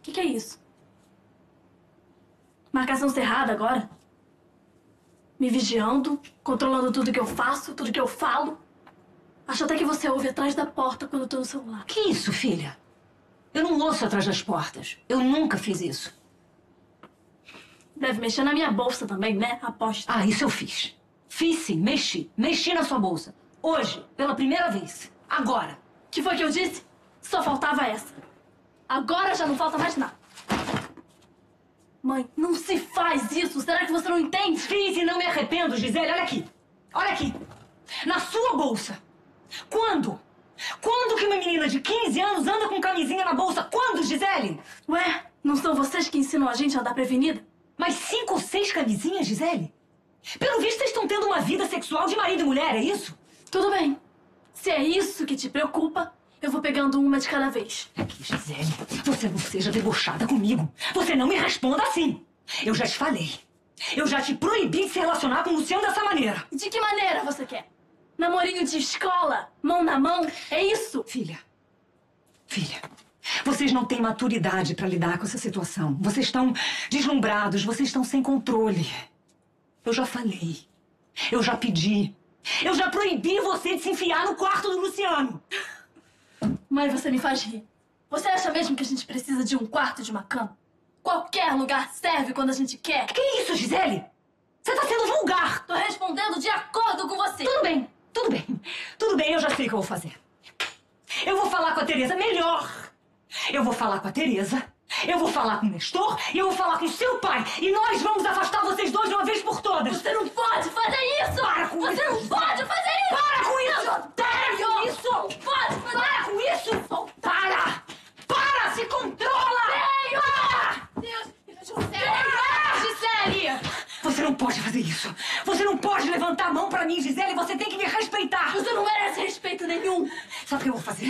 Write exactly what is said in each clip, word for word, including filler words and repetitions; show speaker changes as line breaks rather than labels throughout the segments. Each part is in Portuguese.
que, que é isso? Marcação cerrada agora? Me vigiando, controlando tudo que eu faço, tudo que eu falo. Acho até que você ouve atrás da porta quando eu tô no celular.
Que isso, filha? Eu não ouço atrás das portas. Eu nunca fiz isso.
Deve mexer na minha bolsa também, né? Aposto.
Ah, isso eu fiz. Fiz sim, mexi. Mexi na sua bolsa. Hoje, pela primeira vez. Agora.
Que foi que eu disse? Só faltava essa. Agora já não falta mais nada. Mãe, não se faz isso. Será que você não entende?
Fiz e não me arrependo, Gisele. Olha aqui. Olha aqui. Na sua bolsa. Quando? Quando que uma menina de quinze anos anda com camisinha na bolsa? Quando, Gisele?
Ué, não são vocês que ensinam a gente a andar prevenida?
Mas cinco ou seis camisinhas, Gisele? Pelo visto, vocês estão tendo uma vida sexual de marido e mulher, é isso?
Tudo bem. Se é isso que te preocupa, eu vou pegando uma de cada vez.
Aqui, Gisele, você não seja debochada comigo. Você não me responda assim. Eu já te falei. Eu já te proibi de se relacionar com o Luciano dessa maneira.
De que maneira você quer? Namorinho de escola? Mão na mão? É isso?
Filha. Filha. Vocês não têm maturidade pra lidar com essa situação. Vocês estão deslumbrados, vocês estão sem controle. Eu já falei. Eu já pedi. Eu já proibi você de se enfiar no quarto do Luciano.
Mãe, você me faz rir. Você acha mesmo que a gente precisa de um quarto e de uma cama? Qualquer lugar serve quando a gente quer.
Que isso, Gisele? Você tá sendo vulgar.
Tô respondendo de acordo com você.
Tudo bem, tudo bem. Tudo bem, eu já sei o que eu vou fazer. Eu vou falar com a Tereza melhor. Eu vou falar com a Tereza, eu vou falar com o Nestor e eu vou falar com o seu pai. E nós vamos afastar vocês dois de uma vez por todas.
Você não pode fazer isso!
Para com
você
isso!
Você não pode fazer isso!
Para com isso!
Eu
Para com isso!
Não pode fazer
Para com isso! Para! Para! Se controla!
Tenho!
Para!
Deus, Deus do céu! Gisele!
Você não pode fazer isso! Você não pode levantar a mão pra mim, Gisele! Você tem que me respeitar!
Você não merece respeito nenhum!
Sabe o que eu vou fazer?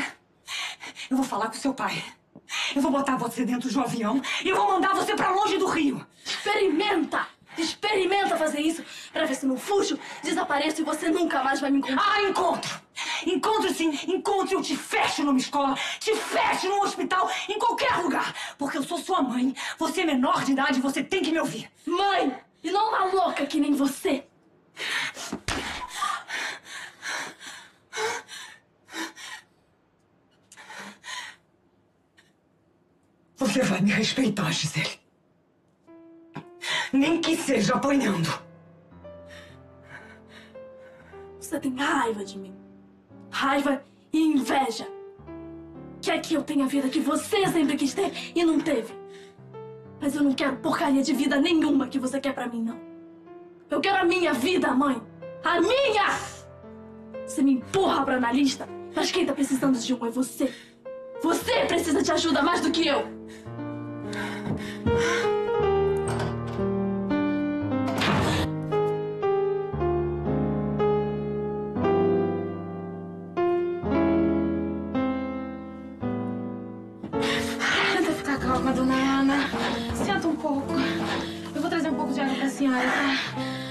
Eu vou falar com seu pai. Eu vou botar você dentro de um avião e eu vou mandar você pra longe do Rio.
Experimenta! Experimenta fazer isso pra ver se no fujo desapareço e você nunca mais vai me encontrar.
Ah, encontro! Encontro sim! Encontro e eu te fecho numa escola, te fecho num hospital, em qualquer lugar. Porque eu sou sua mãe, você é menor de idade e você tem que me ouvir.
Mãe! E não uma louca que nem você.
Você vai me respeitar, Gisele. Nem que seja apanhando.
Você tem raiva de mim. Raiva e inveja. Quer que eu tenha a vida que você sempre quis ter e não teve. Mas eu não quero porcaria de vida nenhuma que você quer pra mim, não. Eu quero a minha vida, mãe. A minha! Você me empurra pra analista, mas quem tá precisando de um é você. Você precisa de ajuda mais do que eu.
Tenta ficar calma, dona Ana. Senta um pouco. Eu vou trazer um pouco de água pra senhora, tá?